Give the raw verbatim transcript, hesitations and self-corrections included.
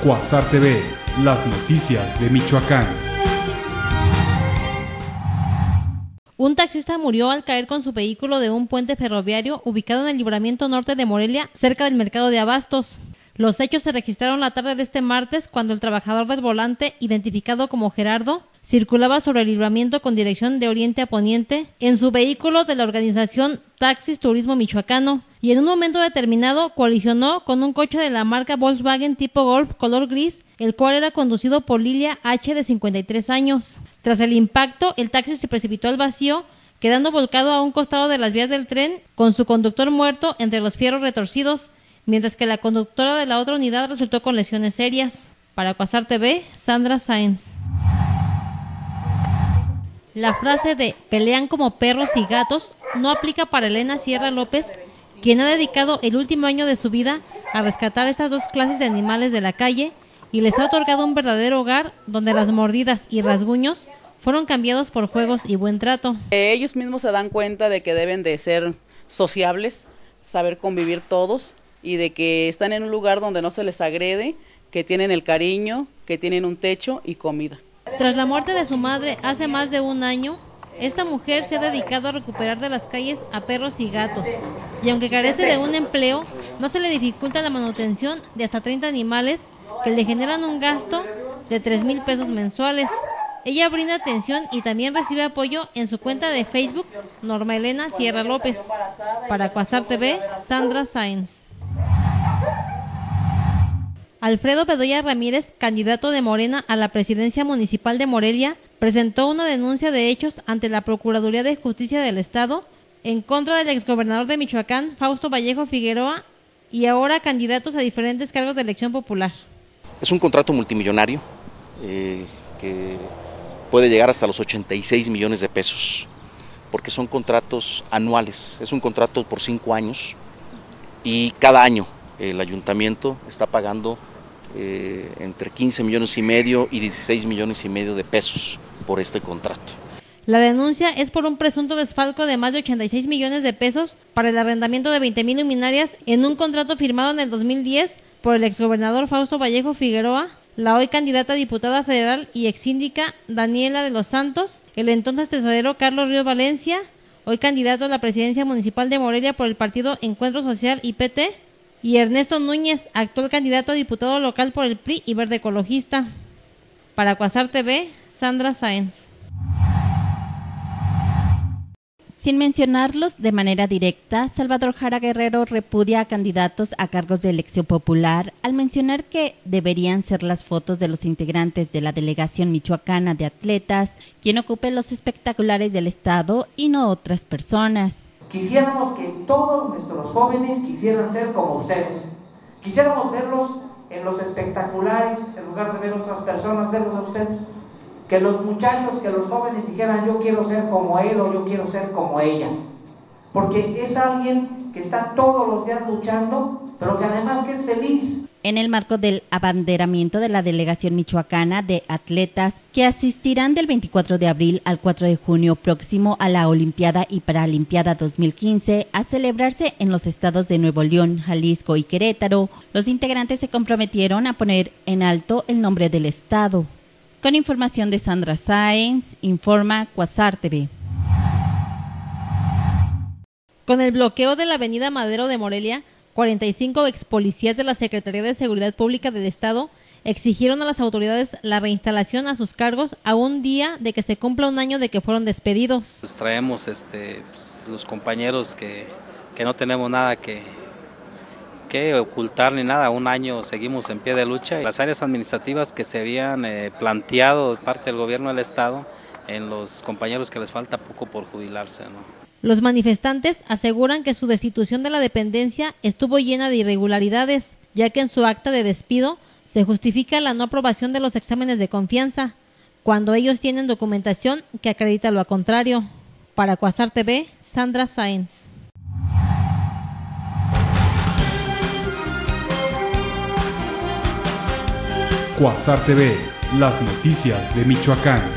Cuasar T V, las noticias de Michoacán. Un taxista murió al caer con su vehículo de un puente ferroviario ubicado en el libramiento norte de Morelia, cerca del mercado de Abastos. Los hechos se registraron la tarde de este martes cuando el trabajador del volante, identificado como Gerardo, circulaba sobre el libramiento con dirección de oriente a poniente en su vehículo de la organización Taxis Turismo Michoacano y en un momento determinado colisionó con un coche de la marca Volkswagen tipo Golf color gris, el cual era conducido por Lilia H. de cincuenta y tres años. Tras el impacto, el taxi se precipitó al vacío, quedando volcado a un costado de las vías del tren con su conductor muerto entre los fierros retorcidos, mientras que la conductora de la otra unidad resultó con lesiones serias. Para Cuasar T V, Sandra Sáenz. La frase de pelean como perros y gatos no aplica para Elena Sierra López, quien ha dedicado el último año de su vida a rescatar estas dos clases de animales de la calle y les ha otorgado un verdadero hogar donde las mordidas y rasguños fueron cambiados por juegos y buen trato. Ellos mismos se dan cuenta de que deben de ser sociables, saber convivir todos y de que están en un lugar donde no se les agrede, que tienen el cariño, que tienen un techo y comida. Tras la muerte de su madre hace más de un año, esta mujer se ha dedicado a recuperar de las calles a perros y gatos, y aunque carece de un empleo, no se le dificulta la manutención de hasta treinta animales que le generan un gasto de tres mil pesos mensuales. Ella brinda atención y también recibe apoyo en su cuenta de Facebook, Norma Elena Sierra López. Para Cuasar T V, Sandra Sáenz. Alfredo Bedoya Ramírez, candidato de Morena a la presidencia municipal de Morelia, presentó una denuncia de hechos ante la Procuraduría de Justicia del Estado en contra del exgobernador de Michoacán, Fausto Vallejo Figueroa, y ahora candidatos a diferentes cargos de elección popular. Es un contrato multimillonario eh, que puede llegar hasta los ochenta y seis millones de pesos, porque son contratos anuales, es un contrato por cinco años y cada año el ayuntamiento está pagando eh, entre quince millones y medio y dieciséis millones y medio de pesos por este contrato. La denuncia es por un presunto desfalco de más de ochenta y seis millones de pesos para el arrendamiento de veinte mil luminarias en un contrato firmado en el dos mil diez por el exgobernador Fausto Vallejo Figueroa, la hoy candidata a diputada federal y exsíndica Daniela de los Santos, el entonces tesorero Carlos Ríos Valencia, hoy candidato a la presidencia municipal de Morelia por el partido Encuentro Social y P T, y Ernesto Núñez, actual candidato a diputado local por el P R I y Verde Ecologista. Para Cuasar T V, Sandra Sáenz. Sin mencionarlos de manera directa, Salvador Jara Guerrero repudia a candidatos a cargos de elección popular al mencionar que deberían ser las fotos de los integrantes de la delegación michoacana de atletas quien ocupe los espectaculares del estado y no otras personas. Quisiéramos que todos nuestros jóvenes quisieran ser como ustedes. Quisiéramos verlos en los espectaculares, en lugar de ver otras personas, verlos a ustedes. Que los muchachos, que los jóvenes dijeran yo quiero ser como él o yo quiero ser como ella. Porque es alguien que está todos los días luchando, pero que además que es feliz. En el marco del abanderamiento de la delegación michoacana de atletas que asistirán del veinticuatro de abril al cuatro de junio próximo a la Olimpiada y Paralimpiada dos mil quince a celebrarse en los estados de Nuevo León, Jalisco y Querétaro, los integrantes se comprometieron a poner en alto el nombre del estado. Con información de Sandra Sáenz, informa Cuasar T V. Con el bloqueo de la avenida Madero de Morelia, cuarenta y cinco ex policías de la Secretaría de Seguridad Pública del Estado exigieron a las autoridades la reinstalación a sus cargos a un día de que se cumpla un año de que fueron despedidos. Pues traemos este, pues, los compañeros que, que no tenemos nada que, que ocultar ni nada, un año seguimos en pie de lucha. Las áreas administrativas que se habían eh, planteado de parte del gobierno del Estado en los compañeros que les falta poco por jubilarse, ¿no? Los manifestantes aseguran que su destitución de la dependencia estuvo llena de irregularidades, ya que en su acta de despido se justifica la no aprobación de los exámenes de confianza, cuando ellos tienen documentación que acredita lo contrario. Para Cuasar T V, Sandra Sáenz. Cuasar T V, las noticias de Michoacán.